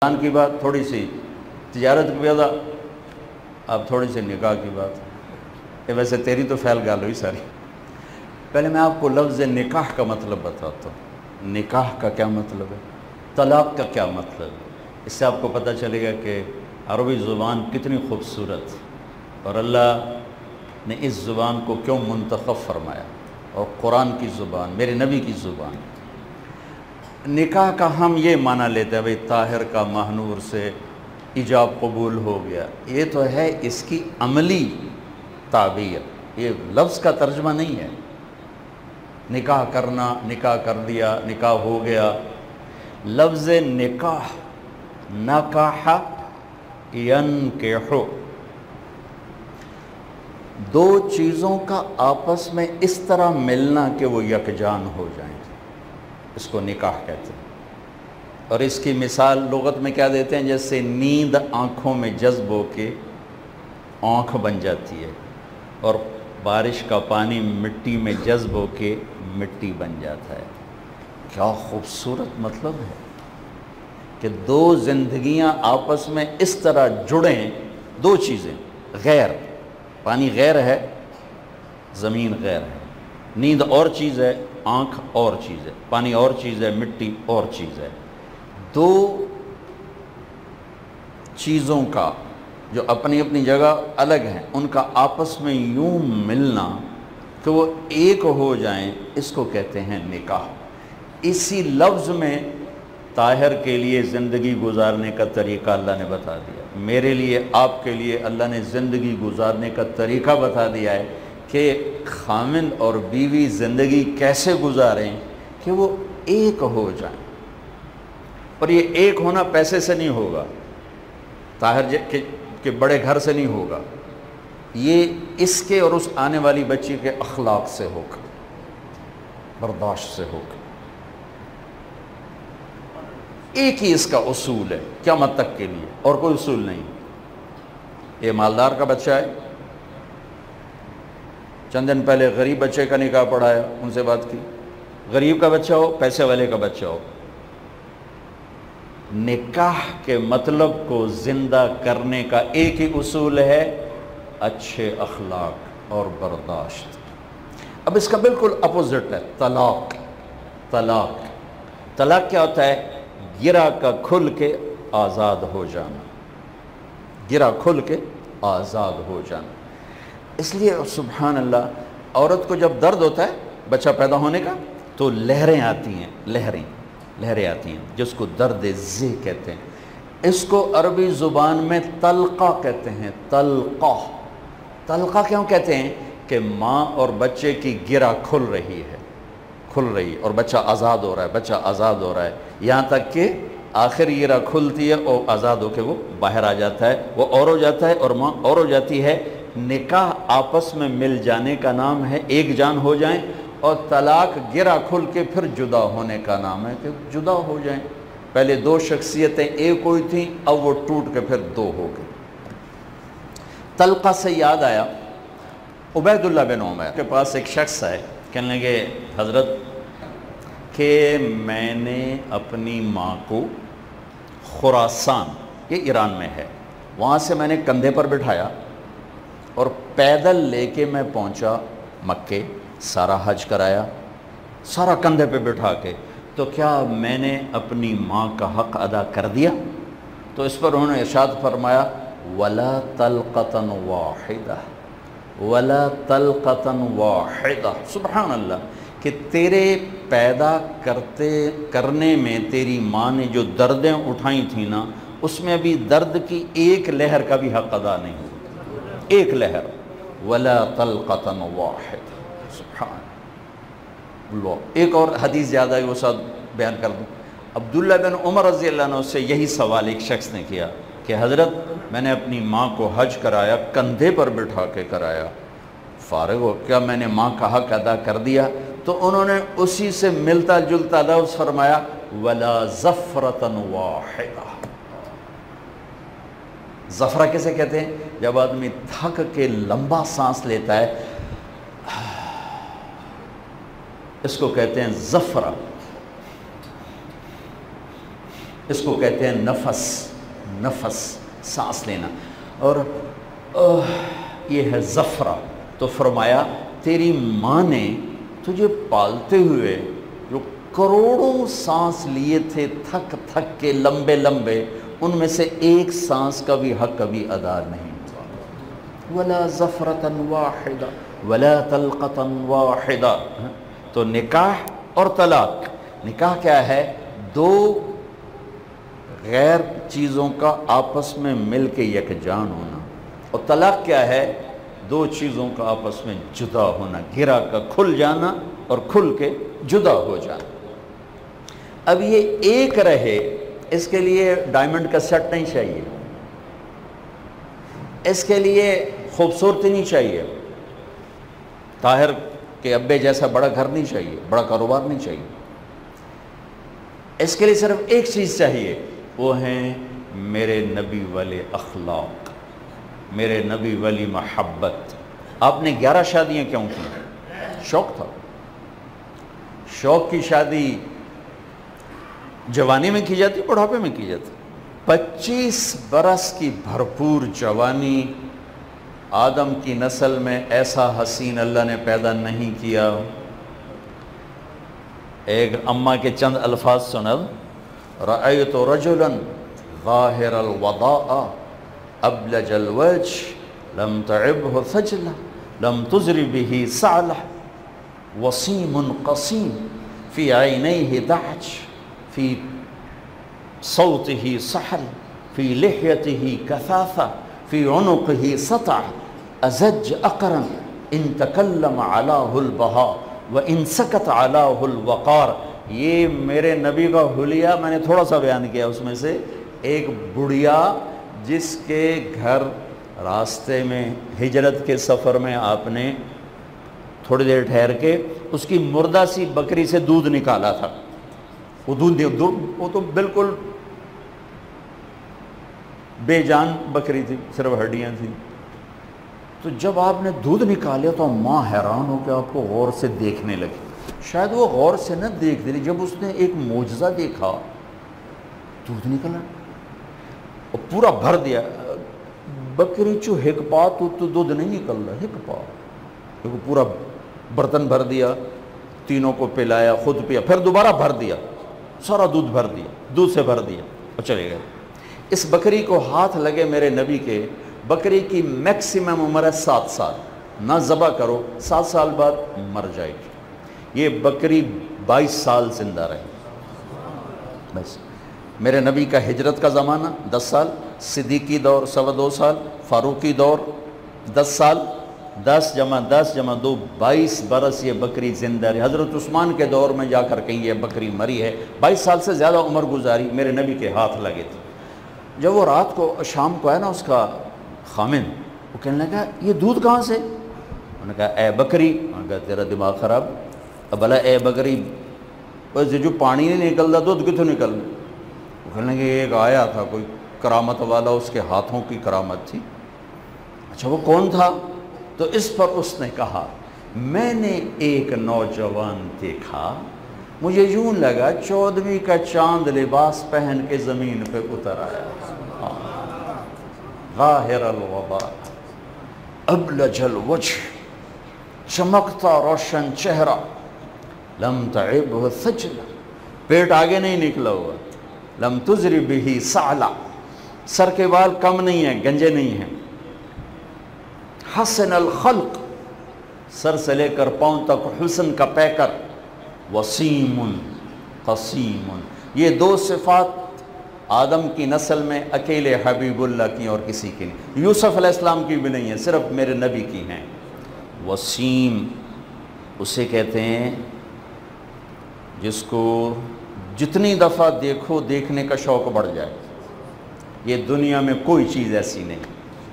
کی بات، تھوڑی سی تجارت کی بات، اب تھوڑی سی نکاح کی بات۔ یہ ویسے تیری تو فعل گال ہوئی ساری۔ پہلے میں آپ کو لفظ نکاح کا مطلب بتاتا ہوں۔ نکاح کا کیا مطلب ہے، طلاق کا کیا مطلب ہے۔ اس سے آپ کو پتہ چلے گا کہ عربی زبان کتنی خوبصورت اور اللہ نے اس زبان کو کیوں منتخب فرمایا، اور قرآن کی زبان، میرے نبی کی زبان۔ نکاح کا ہم یہ معنی لیتے ہیں بھئی طاہر کا مہنور سے ایجاب قبول ہو گیا، یہ تو ہے اس کی عملی تعبیر، یہ لفظ کا ترجمہ نہیں ہے۔ نکاح کرنا، نکاح کر دیا، نکاح ہو گیا۔ لفظ نکاح، نکاح ینکح، دو چیزوں کا آپس میں اس طرح ملنا کہ وہ یکجان ہو جائیں، اس کو نکاح کہتے ہیں۔ اور اس کی مثال لغت میں کیا دیتے ہیں، جیسے نیند آنکھوں میں جذب ہو کے آنکھ بن جاتی ہے، اور بارش کا پانی مٹی میں جذب ہو کے مٹی بن جاتا ہے۔ کیا خوبصورت مطلب ہے کہ دو زندگیاں آپس میں اس طرح جڑیں، دو چیزیں، غیر، پانی غیر ہے، زمین غیر ہے، نیند اور چیز ہے، آنکھ اور چیز ہے، پانی اور چیز ہے، مٹی اور چیز ہے۔ دو چیزوں کا جو اپنی اپنی جگہ الگ ہیں، ان کا آپس میں یوں ملنا کہ وہ ایک ہو جائیں، اس کو کہتے ہیں نکاح۔ اسی لفظ میں طاہر کے لیے زندگی گزارنے کا طریقہ اللہ نے بتا دیا، میرے لیے، آپ کے لیے اللہ نے زندگی گزارنے کا طریقہ بتا دیا ہے کہ خامند اور بیوی زندگی کیسے گزاریں کہ وہ ایک ہو جائیں۔ اور یہ ایک ہونا پیسے سے نہیں ہوگا، طاہر کے بڑے گھر سے نہیں ہوگا، یہ اس کے اور اس آنے والی بچی کے اخلاق سے ہوگا، برداشت سے ہوگا۔ ایک ہی اس کا اصول ہے قیامت تک کے لیے، اور کوئی اصول نہیں۔ یہ مالدار کا بچہ ہے، چند دن پہلے غریب بچے کا نکاح پڑھایا، ان سے بات کی، غریب کا بچہ ہو، پیسے والے کا بچہ ہو، نکاح کے مطلب کو زندہ کرنے کا ایک ہی اصول ہے، اچھے اخلاق اور برداشت۔ اب اس کا بالکل اپوزٹ ہے طلاق۔ طلاق کیا ہوتا ہے؟ گرا کا کھل کے آزاد ہو جانا، گرا کھل کے آزاد ہو جانا۔ اس لیے سبحان اللہ، عورت کو جب درد ہوتا ہے بچہ پیدا ہونے کا تو لہریں آتی ہیں، لہریں آتی ہیں، جس کو درد ذہ کہتے ہیں۔ اس کو عربی زبان میں طلقہ کہتے ہیں۔ طلقہ کیوں کہتے ہیں؟ کہ ماں اور بچے کی گرہ کھل رہی ہے اور بچہ آزاد ہو رہا ہے، یہاں تک کہ آخر گرہ کھلتی ہے اور آزاد ہو کے وہ باہر آ جاتا ہے، وہ اور ہو جاتا ہے اور ماں اور ہو جاتی ہے۔ نکاح آپس میں مل جانے کا نام ہے، ایک جان ہو جائیں، اور طلاق گرہ کھل کے پھر جدا ہونے کا نام ہے کہ جدا ہو جائیں۔ پہلے دو شخصیتیں ایک ہوئی تھیں، اب وہ ٹوٹ کے پھر دو ہو گئے۔ طلقہ سے یاد آیا، عبید اللہ بن عمر کے پاس ایک شخص آئے، کہنے لگے حضرت کہ میں نے اپنی ماں کو خراسان، یہ ایران میں ہے، وہاں سے میں نے کندھے پر بٹھایا اور پیدل لے کے میں پہنچا مکے، سارا حج کرایا، سارا کندھے پہ بٹھا کے، تو کیا میں نے اپنی ماں کا حق ادا کر دیا؟ تو اس پر انہوں نے ارشاد فرمایا وَلَا طَلْقَةً وَاحِدَةً وَلَا طَلْقَةً وَاحِدَةً۔ سبحان اللہ، کہ تیرے پیدا کرنے میں تیری ماں نے جو دردیں اٹھائیں تھیں نا، اس میں ابھی درد کی ایک لہر کا بھی حق ادا نہیں ہوا، ایک لہر۔ وَلَا طَلْقَةً وَاحِدَةً، سبحان اللہ۔ ایک اور حدیث یاد آئی، وہ ساتھ بیان کر دوں۔ عبداللہ بن عمر رضی اللہ عنہ سے یہی سوال ایک شخص نے کیا کہ حضرت میں نے اپنی ماں کو حج کرایا، کندھے پر بٹھا کے کرایا، فارغ ہو، کیا میں نے ماں کا حق ادا کر دیا؟ تو انہوں نے اسی سے ملتا جلتا لفظ فرمایا وَلَا زَفْرَةً وَاحِدَةً۔ زفرہ کسے کہتے ہیں؟ جب آدمی تھک کے لمبا سانس لیتا ہے، اس کو کہتے ہیں زفرہ۔ اس کو کہتے ہیں نفس، نفس سانس لینا. اور یہ ہے زفرہ. تو فرمایا تیری ماں نے تجھے پالتے ہوئے جو کروڑوں سانس لیے تھے تھک تھک کے لمبے لمبے، ان میں سے ایک سانس کا بھی حق کبھی ادا نہیں ہوا. ولا زفرۃ واحدہ ولا طلقۃ واحدہ. تو نکاح اور طلاق، نکاح کیا ہے؟ دو غیر چیزوں کا آپس میں مل کے یکجان ہونا. اور طلاق کیا ہے؟ دو چیزوں کا آپس میں جدا ہونا، گرا کا کھل جانا اور کھل کے جدا ہو جانا. اب یہ ایک رہے، اس کے لیے ڈائمنڈ کا سیٹ نہیں چاہیے، اس کے لیے خوبصورتی نہیں چاہیے، طاہر کے ابے جیسا بڑا گھر نہیں چاہیے، بڑا کاروبار نہیں چاہیے. اس کے لیے صرف ایک چیز چاہیے، وہ ہیں میرے نبی والے اخلاق، میرے نبی والی محبت. آپ نے 11 شادیاں کیوں کی؟ شوق تھا. شوق کی شادی جوانی میں کی جاتی، بڑھاپے میں کی جاتی. 25 برس کی بھرپور جوانی، آدم کی نسل میں ایسا حسین اللہ نے پیدا نہیں کیا. ایک اماں کے چند الفاظ سنل: رأیت رجلا ظاہر الوضاء ابلج الوجه لم تعبه ثجلة لم تزر به سعلة وسيم قصيم في عينيه دعج في صوته صحل في لحيته كثافة في عنقه سطع أزج أقرا إن تكلم علاه البهاء وإن سكت علاه الوقار. یہ میرے نبی کا حلیہ میں نے تھوڑا سا بیان کیا. اس میں سے ایک بڑھیا جس کے گھر راستے میں ہجرت کے سفر میں آپ نے تھوڑی دیر ٹھہر کے اس کی مردہ سی بکری سے دودھ نکالا تھا. وہ دودھ وہ تو بالکل بے جان بکری تھی، صرف ہڈیاں تھیں. تو جب آپ نے دودھ نکالیا تو ماں حیران ہو کے آپ کو غور سے دیکھنے لگی. شاید وہ غور سے نہ دیکھ دی، جب اس نے ایک معجزہ دیکھا، دودھ نکلا اور پورا بھر دیا. بکری چو ہک پا تو دودھ نہیں نکل رہا، ہک پا پورا برتن بھر دیا، تینوں کو پلایا، خود پیا، پھر دوبارہ بھر دیا، سارا دودھ بھر دیا، دودھ سے بھر دیا اور چلے گئے. اس بکری کو ہاتھ لگے میرے نبی کے. بکری کی میکسیمم عمر ہے 7 سال. نہ ذبح کرو، 7 سال بعد مر جائے گی. یہ بکری 22 سال زندہ رہی. بس میرے نبی کا ہجرت کا زمانہ 10 سال، صدیقی دور 2.25 سال، فاروقی دور 10 سال، 10 جمع 10 جمع 2 22 برس یہ بکری زندہ رہی. حضرت عثمان کے دور میں جا کر کہیں یہ بکری مری ہے. 22 سال سے زیادہ عمر گزاری، میرے نبی کے ہاتھ لگے تھے. جب وہ رات کو شام کو ہے نا، اس کا خامن وہ کہنے لگا یہ دودھ کہاں سے؟ انہوں نے کہا اے بکری. انہوں نے کہا تیرا دماغ خراب. اب بھلا اے بکری، بس جو پانی نہیں نکلتا دودھ کتوں نکل؟ وہ کہنے لگے ایک آیا تھا کوئی کرامت والا، اس کے ہاتھوں کی کرامت تھی. اچھا وہ کون تھا؟ تو اس پر اس نے کہا میں نے ایک نوجوان دیکھا، مجھے یوں لگا 14ویں کا چاند لباس پہن کے زمین پہ اتر آیا. ظاہر الوضاء ابلج الوجہ، چمکتا روشن چہرہ، لم تعبہ ثجلہ، پیٹ آگے نہیں نکلا ہوا، لم تزر بہ سعلہ، سر کے بال کم نہیں ہیں، گنجے نہیں ہیں. حسن الخلق، سر سے لے کر پاؤں تک حسن کا پیکر. وسیم قسیم، یہ 2 صفات آدم کی نسل میں اکیلے حبیب اللہ کی اور کسی کی نہیں. یوسف علیہ السلام کی بھی نہیں ہے، صرف میرے نبی کی ہیں. وسیم اسے کہتے ہیں جس کو جتنی دفعہ دیکھو دیکھنے کا شوق بڑھ جائے. یہ دنیا میں کوئی چیز ایسی نہیں.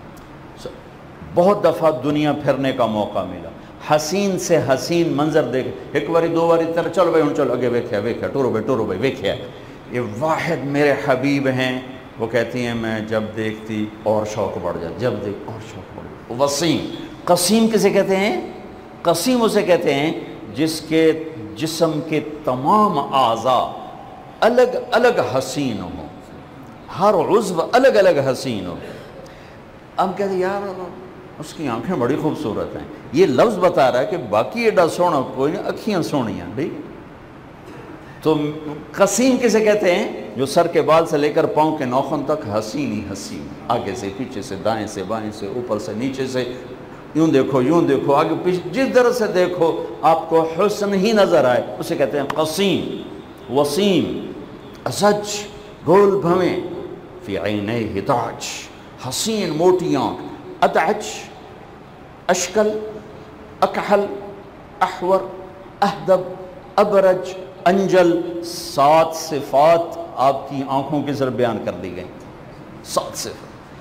بہت دفعہ دنیا پھرنے کا موقع ملا، حسین سے حسین منظر دیکھ، ایک باری 2 باری تر چلو بھائی ہوں چلو اگے ویکھیا ویکھیا ٹورو بھائی ویکھیا. یہ واحد میرے حبیب ہیں. وہ کہتی ہیں میں جب دیکھتی اور شوق بڑھ جاتا، جب دیکھ اور شوق بڑھ جاتا. وسیم. قسیم کسے کہتے ہیں؟ قسیم اسے کہتے ہیں جس کے جسم کے تمام اعضاء الگ الگ حسین ہوں. ہر عضو الگ الگ حسین ہو. اب کہتے ہیں یار اس کی آنکھیں بڑی خوبصورت ہیں. یہ لفظ بتا رہا ہے کہ باقی ایڈا سونا کوئی نہیں, اکھیاں سونی ہیں بھائی. تو قسیم کسے کہتے ہیں؟ جو سر کے بال سے لے کر پاؤں کے ناخن تک حسین ہی حسین, آگے سے پیچھے سے دائیں سے بائیں سے اوپر سے نیچے سے, یوں دیکھو آگے پیچھے, جس طرح سے دیکھو آپ کو حسن ہی نظر آئے اسے کہتے ہیں قسیم. وسیم, اسج گول بھویں, فی عینیہ تاج, حسین موٹی آنکھ, ادعج اشکل, اکحل, احور, اہدب, ابرج, انجل. 7 صفات آپ کی آنکھوں کی ذرا بیان کر دی گئی. 7 صفات.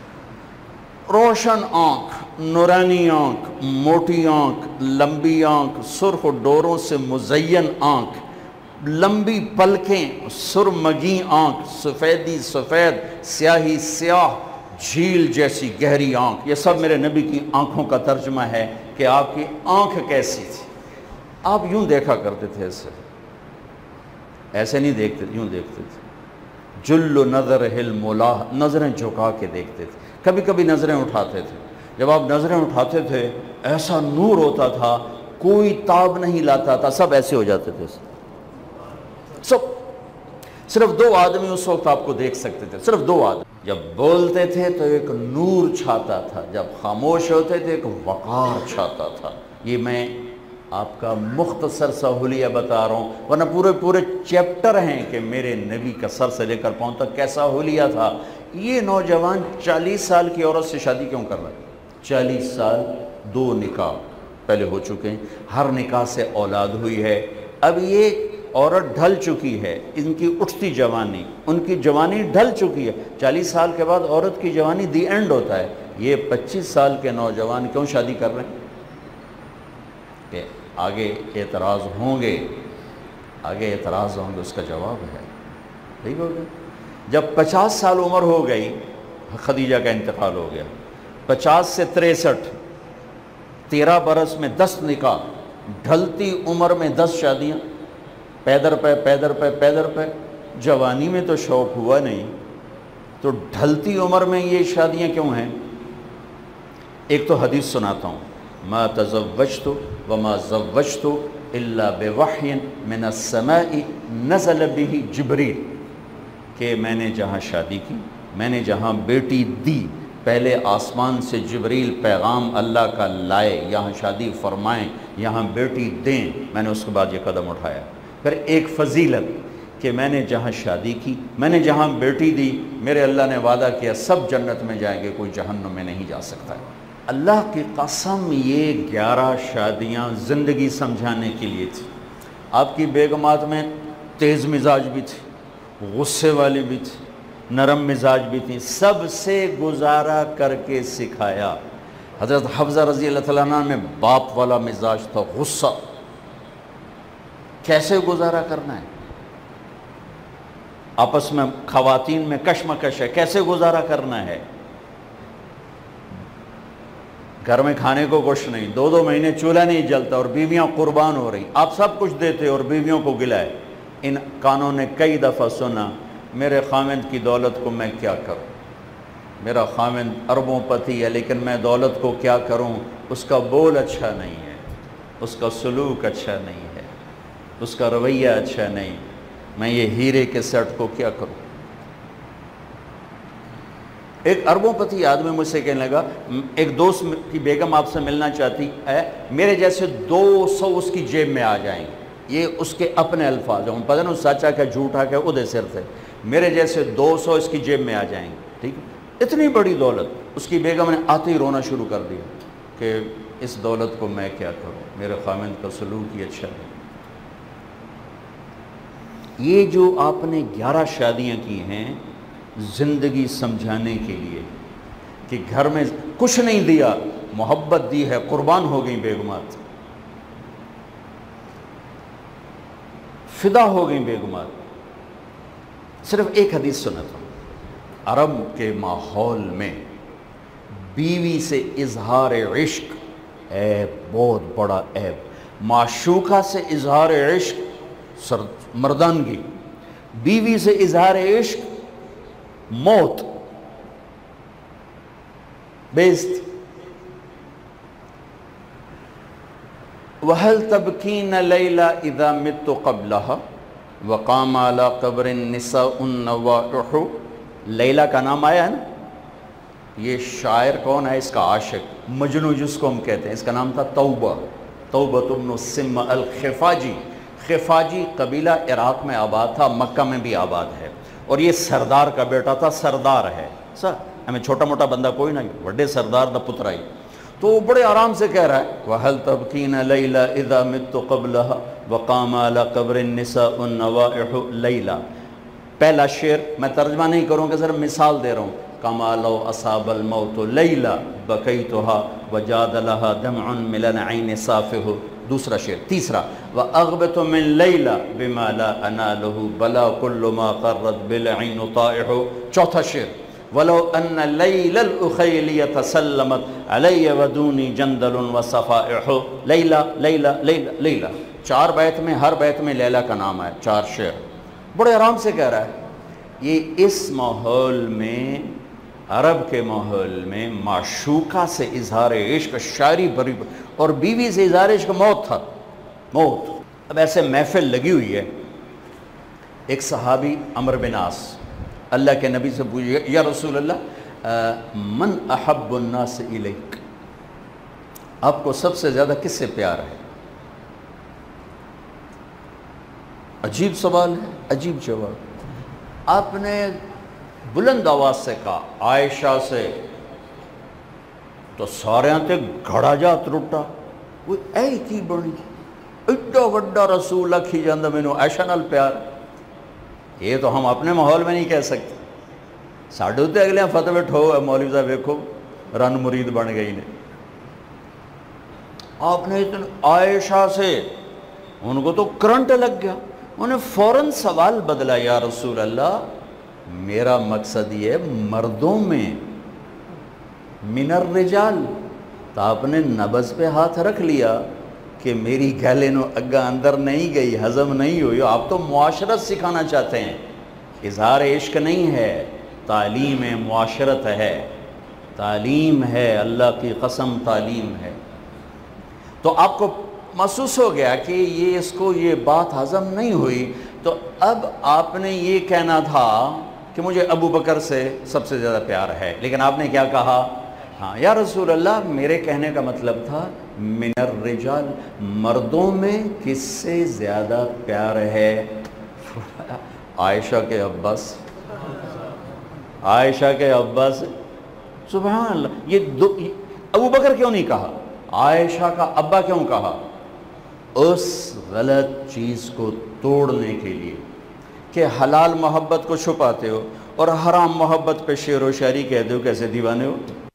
روشن آنکھ, نورانی آنکھ, موٹی آنکھ, لمبی آنکھ, سرخ ڈوروں سے مزین آنکھ, لمبی پلکیں, سرمگی آنکھ, سفیدی سفید, سیاہی سیاہ, جھیل جیسی گہری آنکھ. یہ سب میرے نبی کی آنکھوں کا ترجمہ ہے کہ آپ کی آنکھ کیسی تھی. آپ یوں دیکھا کرتے تھے, ایسے نہیں دیکھتے, یوں دیکھتے تھے. جل نظر ہل مولا, نظریں جھکا کے دیکھتے تھے. کبھی کبھی نظریں اٹھاتے تھے. جب آپ نظریں اٹھاتے تھے ایسا نور ہوتا تھا, کوئی تاب نہیں لاتا تھا, سب ایسے ہو جاتے تھے. سب صرف 2 آدمی اس وقت آپ کو دیکھ سکتے تھے, صرف 2 آدمی. جب بولتے تھے تو ایک نور چھاتا تھا, جب خاموش ہوتے تھے ایک وقار چھاتا تھا. یہ میں آپ کا مختصر سا حلیہ بتا رہا ہوں, ورنہ پورے چیپٹر ہیں کہ میرے نبی کا سر سے لے کر پاؤں تک کیسا حلیہ تھا. یہ نوجوان 40 سال کی عورت سے شادی کیوں کر رہا ہے؟ 40 سال 2 نکاح پہلے ہو چکے ہیں, ہر نکاح سے اولاد ہوئی ہے. اب یہ عورت ڈھل چکی ہے, ان کی اٹھتی جوانی, ان کی جوانی ڈھل چکی ہے. 40 سال کے بعد عورت کی جوانی دی اینڈ ہوتا ہے. یہ 25 سال کے نوجوان کیوں شادی کر رہے ہیں؟ کہ آگے اعتراض ہوں گے, اس کا جواب ہے. ٹھیک ہو گیا. جب 50 سال عمر ہو گئی, خدیجہ کا انتقال ہو گیا, 50 سے 63, 13 برس میں 10 نکاح, ڈھلتی عمر میں 10 شادیاں, پیدر پہ. جوانی میں تو شوق ہوا نہیں, تو ڈھلتی عمر میں یہ شادیاں کیوں ہیں؟ ایک تو حدیث سناتا ہوں, ما تزوجت وما زوجت الا بوحی من السماء نزل به جبریل. کہ میں نے جہاں شادی کی, میں نے جہاں بیٹی دی, پہلے آسمان سے جبریل پیغام اللہ کا لائے, یہاں شادی فرمائیں, یہاں بیٹی دیں, میں نے اس کے بعد یہ قدم اٹھایا. پھر ایک فضیلت کہ میں نے جہاں شادی کی, میں نے جہاں بیٹی دی, میرے اللہ نے وعدہ کیا سب جنت میں جائیں گے, کوئی جہنم میں نہیں جا سکتا. اللہ کی قسم یہ 11 شادیاں زندگی سمجھانے کے لیے تھی. آپ کی بیگمات میں تیز مزاج بھی تھی, غصے والی بھی تھی, نرم مزاج بھی تھی, سب سے گزارا کر کے سکھایا. حضرت حفظہ رضی اللہ تعالیٰ عنہ میں باپ والا مزاج تھا, غصہ, کیسے گزارا کرنا ہے. آپس میں خواتین میں کشمکش ہے, کیسے گزارا کرنا ہے. گھر میں کھانے کو کچھ نہیں, 2 مہینے چولہا نہیں جلتا اور بیویاں قربان ہو رہی, آپ سب کچھ دیتے اور بیویوں کو گلا ہے. ان کانوں نے کئی دفعہ سنا, میرے خامند کی دولت کو میں کیا کروں, میرا خامند اربوں پتی ہے لیکن میں دولت کو کیا کروں, اس کا بول اچھا نہیں ہے, اس کا سلوک اچھا نہیں ہے, اس کا رویہ اچھا نہیں, میں یہ ہیرے کے سیٹ کو کیا کروں. ایک اربوں پتی آدمی مجھ سے کہنے لگا, ایک دوست کی بیگم آپ سے ملنا چاہتی ہے, میرے جیسے 200 اس کی جیب میں آ جائیں گے. یہ اس کے اپنے الفاظ ہیں, پتہ نہیں سچا کہ جھوٹا کہ ادھے سر سے, میرے جیسے 200 اس کی جیب میں آ جائیں گے. ٹھیک ہے, اتنی بڑی دولت. اس کی بیگم نے آتے ہی رونا شروع کر دیا کہ اس دولت کو میں کیا کروں, میرے خامند کا سلوک ہی اچھا ہے. یہ جو آپ نے 11 شادیاں کی ہیں زندگی سمجھانے کے لیے کہ گھر میں کچھ نہیں دیا, محبت دی ہے, قربان ہو گئیں بیگمات, فدا ہو گئیں بیگمات. صرف ایک حدیث سناتا ہوں. عرب کے ماحول میں بیوی سے اظہار عشق عیب, بہت بڑا عیب. معشوقہ سے اظہار عشق مردانگی, بیوی سے اظہار عشق موت، بیزتی. وَهَلْ تَبْكِينَ لَيْلَا إِذَا مِتُّ قَبْلَهَا وَقَامَ عَلَى قَبْرِ النِّسَاءُ النَّوَائِحُ. لیلہ کا نام آیا ہے نا. یہ شاعر کون ہے؟ اس کا عاشق مجنو جس کو ہم کہتے ہیں. اس کا نام تھا توبہ، توبہ بن سم الخفاجی. خفاجی قبیلہ عراق میں آباد تھا، مکہ میں بھی آباد ہے، اور یہ سردار کا بیٹا تھا. سردار ہے سر، ہمیں چھوٹا موٹا بندہ کوئی نہیں، بڑے سردار دا پتر آئی. تو وہ بڑے آرام سے کہہ رہا ہے وَهَلْ تَبْكِينَ لَيْلَا إِذَا مِتُّ قَبْلَهَا وَقَامَ عَلَى قَبْرِ النِّسَاءُ النَّوَائِحُ لَيْلَا. پہلا شعر میں ترجمہ نہیں کروں گا، صرف مثال دے رہا ہوں. كَمَا لَوْ أَصَابَ الْمَوْتُ لَيْلَا بَكَيْتُهَا وَجَادَ لَهَا دَمْعٌ مِّنَ الْعَيْنِ صَافِحُ. دوسرا شعر. تیسرا وَأَغْبِطُ مِنْ لَيْلَا بِمَا لَا أَنَالُهُ بَلَا كُلُّ مَا قَرَّتْ بِالْعَيْنُ طَائِحُ. چوتھا شعر وَلَوْ أَنَّ لَيْلَ الْأُخَيْلِيَ تَسَلَّمَتْ عَلَيَّ وَدُونِي جَنْدَلٌ وَصَفَائِحُ. لیلہ لیلہ لیلہ لیلہ. چار بیت میں، ہر بیت میں لیلہ کا نام ہے. چار شعر بڑے آرام سے کہہ رہا ہے. یہ اس ماحول میں، عرب کے ماحول میں معشوقہ سے اظہار عشق، شاعری بری، اور بیوی سے اظہار عشق موت تھا. موت. اب ایسے محفل لگی ہوئی ہے. ایک صحابی عمرو بن عاص اللہ کے نبی سے پوچھے یا رسول اللہ من احب الناس الیک، آپ کو سب سے زیادہ کس سے پیار ہے؟ عجیب سوال ہے، عجیب جواب. آپ نے بلند آواز سے کہا عائشہ سے. تو سارے تے گھڑا جا ترٹا. وہ اے کی بڑی ایڈا وڈا رسول کھی جاندہ مینوں عائشہ نال پیار. یہ تو ہم اپنے ماحول میں نہیں کہہ سکتے. ساڑھے تے اگلے فتوے ٹھو ہے مولوی صاحب ویکھو رن مرید بن گئی نے. آپ نے عائشہ سے، ان کو تو کرنٹ لگ گیا. انہیں فوراً سوال بدلا یا رسول اللہ میرا مقصد یہ ہے مردوں میں من الرجال. تو آپ نے نبض پہ ہاتھ رکھ لیا کہ میری گلے نو اگا اندر نہیں گئی، ہضم نہیں ہوئی. آپ تو معاشرت سکھانا چاہتے ہیں. اظہار عشق نہیں ہے، تعلیم معاشرت ہے، تعلیم ہے، اللہ کی قسم تعلیم ہے. تو آپ کو محسوس ہو گیا کہ یہ اس کو یہ بات ہضم نہیں ہوئی. تو اب آپ نے یہ کہنا تھا کہ مجھے ابو بکر سے سب سے زیادہ پیار ہے، لیکن آپ نے کیا کہا؟ ہاں یا رسول اللہ میرے کہنے کا مطلب تھا من الرجال، مردوں میں کس سے زیادہ پیار ہے؟ عائشہ کے عباس. عائشہ کے عباس. سبحان اللہ. یہ ابو بکر کیوں نہیں کہا؟ عائشہ کا ابا کیوں کہا؟ اس غلط چیز کو توڑنے کے لیے کہ حلال محبت کو چھپاتے ہو اور حرام محبت پہ شعر و شاعری کہتے ہو. کیسے دیوانے ہو؟